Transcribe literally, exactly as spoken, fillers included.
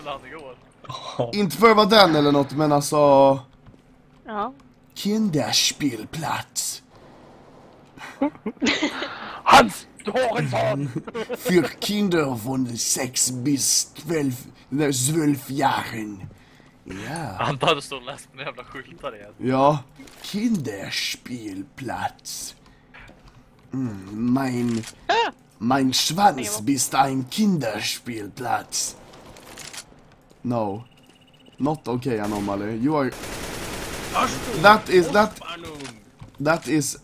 nämnde han igår. Inte för vad den eller något, men alltså... Ja. Kinderspielplatz. Hans! Du har en sån! För Kinder från sex bis tolv, zwölf Jahren. Ja. Han tar det stå och läst med jävla skyltar igen. Ja. Kinderspielplatz. Mm, mein... Mein Schwanz bist ein Kinderspielplatz. No. Not okay, Anomaly. You are... That is... That... That is